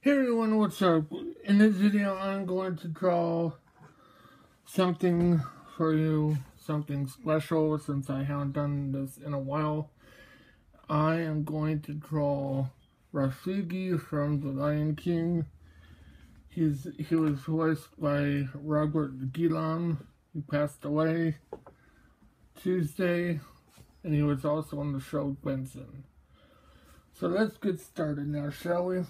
Hey everyone, what's up? In this video, I'm going to draw something for you, something special, since I haven't done this in a while. I am going to draw Rafiki from The Lion King. He was voiced by Robert Guillaume, who passed away Tuesday, and he was also on the show Benson. So let's get started now, shall we?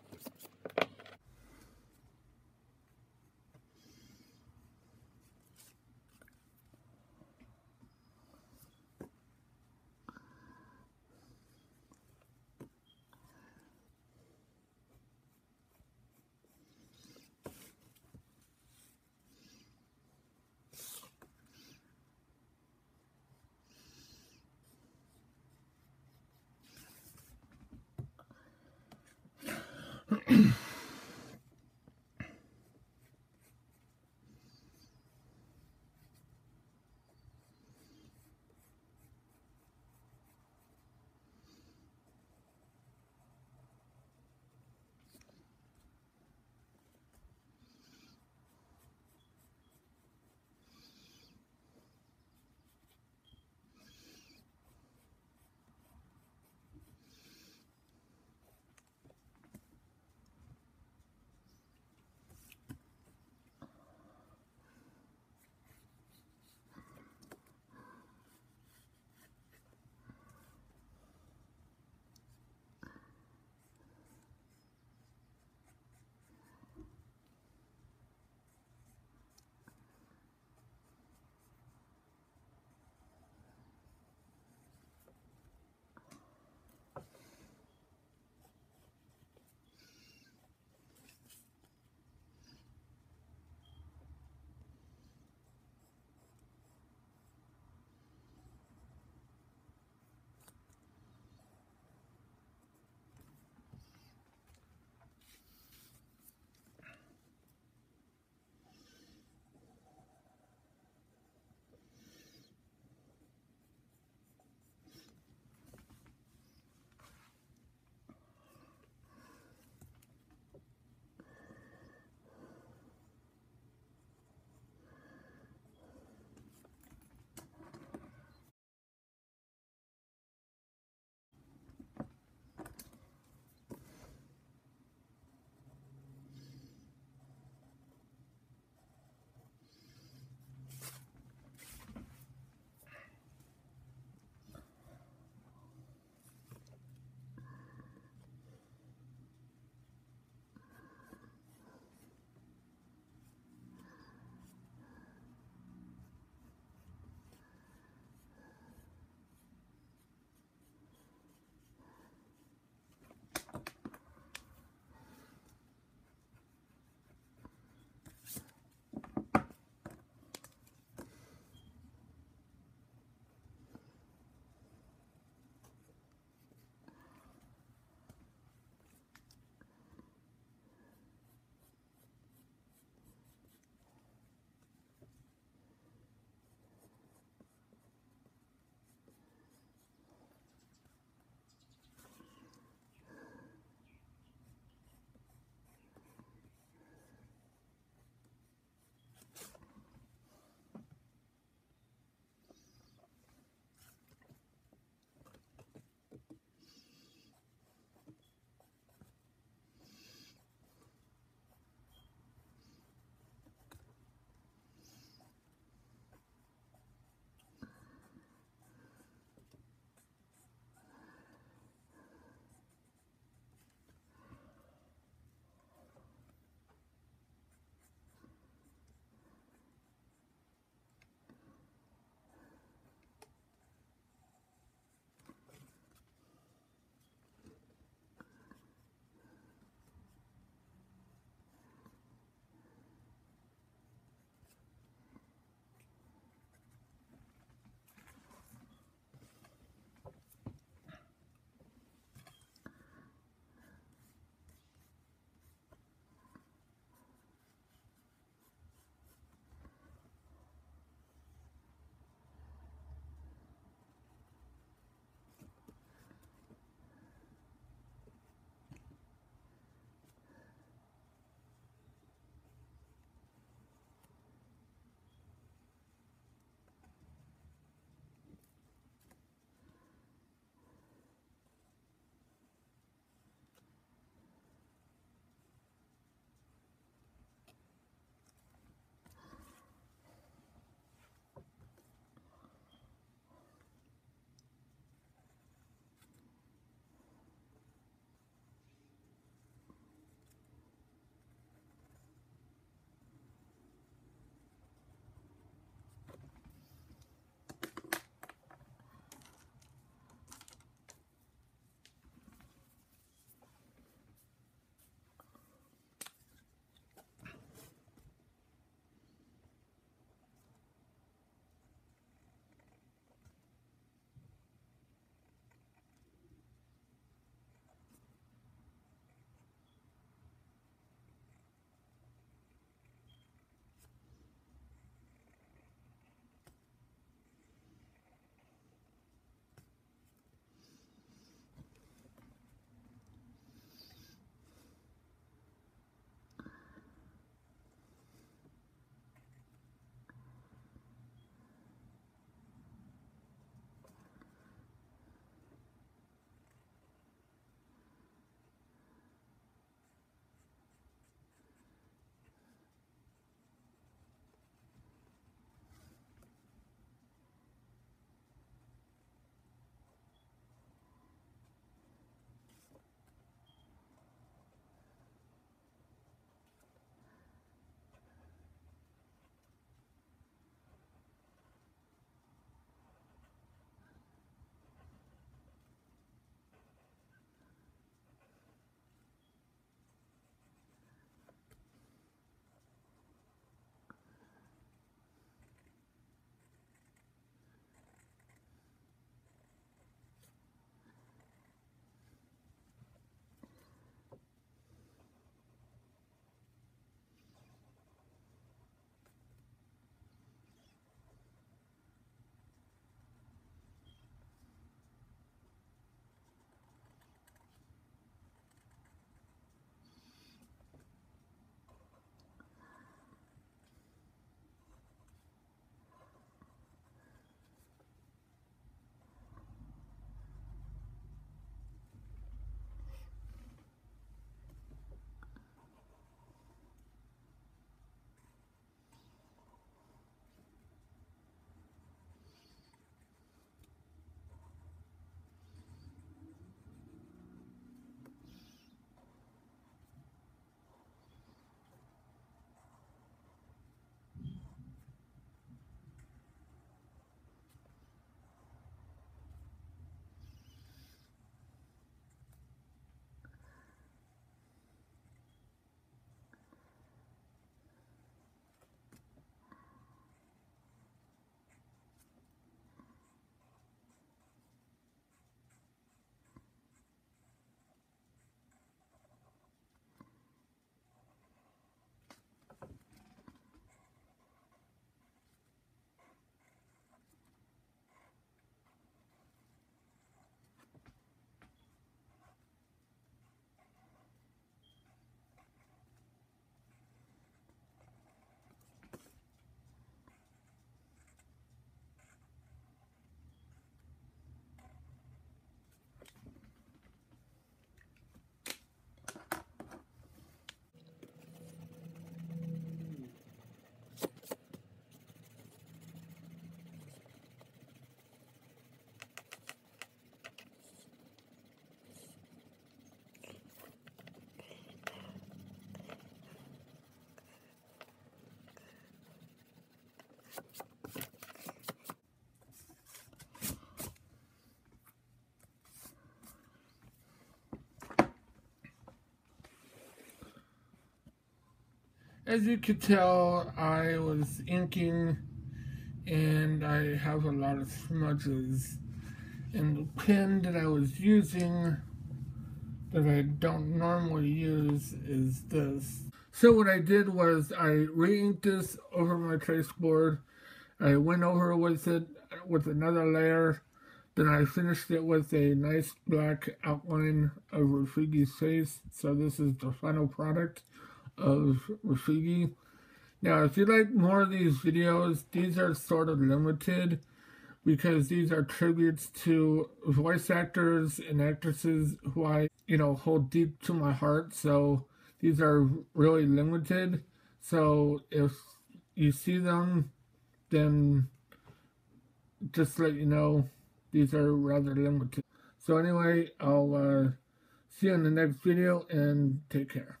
As you could tell, I was inking and I have a lot of smudges. And the pen that I was using that I don't normally use is this. So what I did was I re-inked this over my trace board. I went over with it with another layer. Then I finished it with a nice black outline of Rafiki's face. So this is the final product of Rafiki. Now, if you like more of these videos, these are sort of limited because these are tributes to voice actors and actresses who I, hold deep to my heart. So these are really limited. So if you see them, then just let you know these are rather limited. So anyway, I'll see you in the next video and take care.